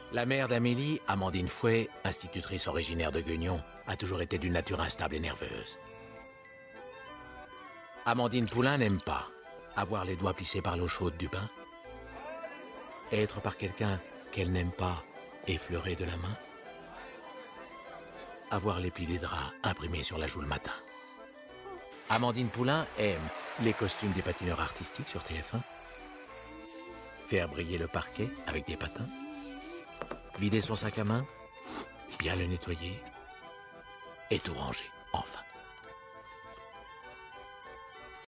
La mère d'Amélie, Amandine Fouet, institutrice originaire de Guignon, a toujours été d'une nature instable et nerveuse. Amandine Poulain n'aime pas avoir les doigts plissés par l'eau chaude du bain, être par quelqu'un qu'elle n'aime pas effleuré de la main, avoir les plis des draps imprimés sur la joue le matin. Amandine Poulain aime les costumes des patineurs artistiques sur TF1, faire briller le parquet avec des patins, vider son sac à main, bien le nettoyer et tout ranger, enfin.